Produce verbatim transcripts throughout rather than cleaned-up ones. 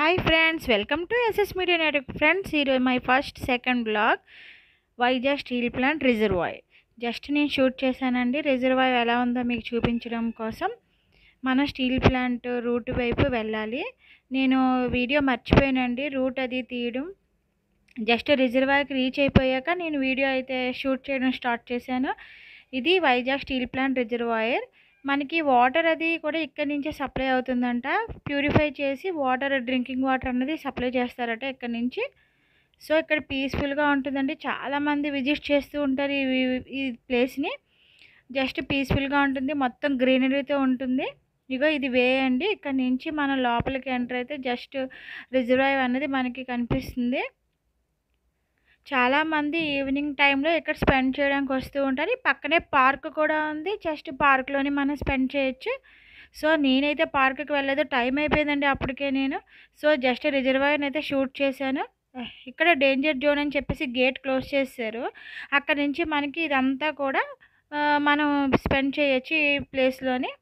Hi friends, welcome to SS media network. Friends, ఈరోజు my first second blog Vizag steel plant reservoir. Just నేను shoot చేశానండి. Reservoir ఎలా ఉందో మీకు చూపించడం కోసం మన స్టీల్ ప్లాంట్ రూట్ వైపు వెళ్ళాలి. నేను వీడియో మర్చిపోయానండి రూట్ అది తీయడం. జస్ట్ రిజర్వాయర్కి రీచ్ అయిపోయాక నేను వీడియో అయితే షూట్ చేయడం స్టార్ట్ చేశాను. ఇది వైజాగ్ స్టీల్ ప్లాంట్ రిజర్వాయర్. మనకి వాటర్ అది కూడా ఇక్కడ నుంచే సప్లై అవుతుందంట. ప్యూరిఫై చేసి వాటర్, డ్రింకింగ్ వాటర్ అన్నది సప్లై చేస్తారట ఇక్కడ నుంచి. సో ఇక్కడ పీస్ఫుల్గా ఉంటుందండి. చాలామంది విజిట్ చేస్తూ ఉంటారు ఈ ఈ ప్లేస్ని. జస్ట్ పీస్ఫుల్గా ఉంటుంది, మొత్తం గ్రీనరీతో ఉంటుంది. ఇగో ఇది వే అండి. ఇక్కడ నుంచి మనం లోపలికి ఎంటర్ అయితే జస్ట్ రిజర్వాయర్ అనేది మనకి కనిపిస్తుంది. చాలామంది ఈవినింగ్ టైంలో ఇక్కడ స్పెండ్ చేయడానికి వస్తూ ఉంటారు. పక్కనే పార్క్ కూడా ఉంది. జస్ట్ పార్క్లోని మనం స్పెండ్ చేయొచ్చు. సో నేనైతే పార్క్కి వెళ్ళలేదు, టైం అయిపోయిందండి అప్పటికే నేను. సో జస్ట్ రిజర్వాయర్ని అయితే షూట్ చేశాను. ఇక్కడ డేంజర్ జోన్ అని చెప్పేసి గేట్ క్లోజ్ చేశారు. అక్కడ నుంచి మనకి ఇదంతా కూడా మనం స్పెండ్ చేయొచ్చు ఈ ప్లేస్లోని.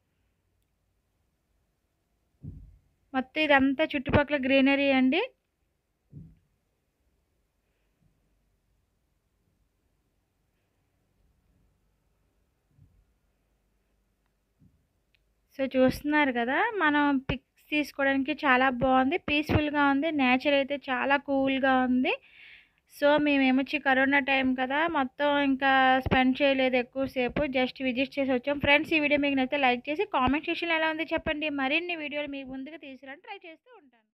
మొత్తం ఇదంతా చుట్టుపక్కల గ్రీనరీ అండి. సో చూస్తున్నారు కదా, మనం పిక్స్ తీసుకోవడానికి చాలా బాగుంది, పీస్ఫుల్గా ఉంది. నేచర్ అయితే చాలా కూల్గా ఉంది. సో మేమేమొచ్చి కరోనా టైం కదా, మొత్తం ఇంకా స్పెండ్ చేయలేదు ఎక్కువసేపు, జస్ట్ విజిట్ చేసి వచ్చాం. ఫ్రెండ్స్, ఈ వీడియో మీకు నచ్చితే లైక్ చేసి కామెంట్ సెక్షన్లో ఎలా ఉంది చెప్పండి. మరిన్ని వీడియోలు మీ ముందుకు తీసుకురండి, ట్రై చేస్తూ ఉంటాను.